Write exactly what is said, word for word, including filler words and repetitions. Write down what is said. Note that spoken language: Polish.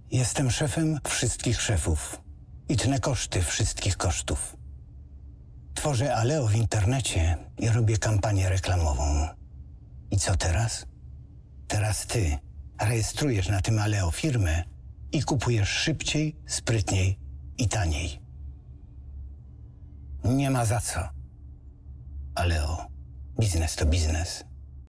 Jestem szefem wszystkich szefów i tnę koszty wszystkich kosztów. Tworzę Aleo w internecie i robię kampanię reklamową. I co teraz? Teraz ty rejestrujesz na tym Aleo firmę i kupujesz szybciej, sprytniej i taniej. Nie ma za co. Aleo, biznes to biznes.